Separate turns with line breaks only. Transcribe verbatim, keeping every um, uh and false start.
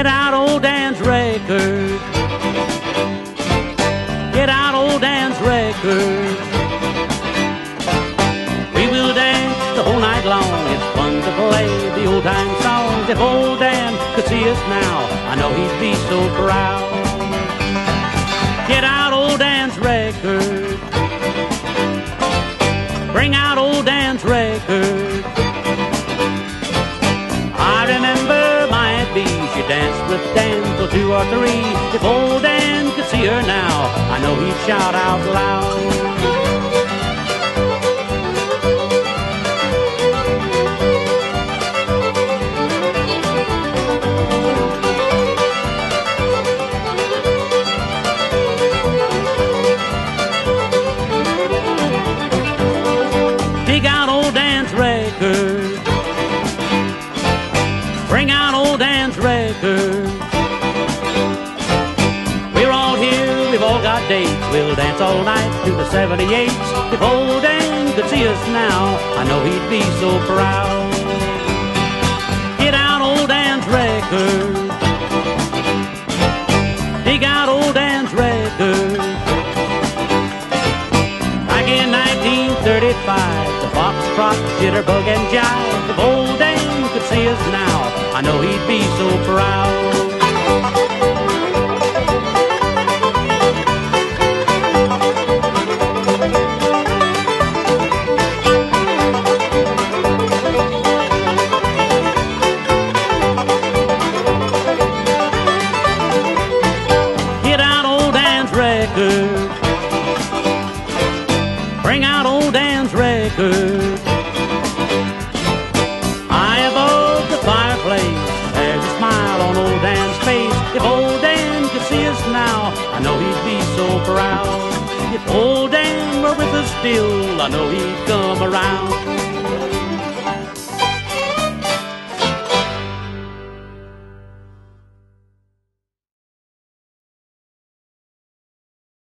Get out old Dan's record. Get out old Dan's record. We will dance the whole night long. It's fun to play the old time songs. If old Dan could see us now, I know he'd be so proud. Get out old Dan's record. Bring out old Dan's record. I remember my Aunt Bee, she danced with Dan till two or three. If old Dan could see her now, I know he'd shout out loud. Dig out old Dan's record. Bring out old Dan's record. We're all here, we've all got dates. We'll dance all night through the seventy-eights. If old Dan could see us now, I know he'd be so proud. Get out old Dan's record. Dig out old Dan's record. Back in nineteen thirty-five, the foxtrot, jitterbug, and jive. If old Dan could see us now, I know he'd be so proud. Get out old Dan's record. Bring out old Dan's record. High above the fireplace, there's a smile on old Dan's face. If old Dan could see us now, I know he'd be so proud. If old Dan were with us still, I know he'd come around.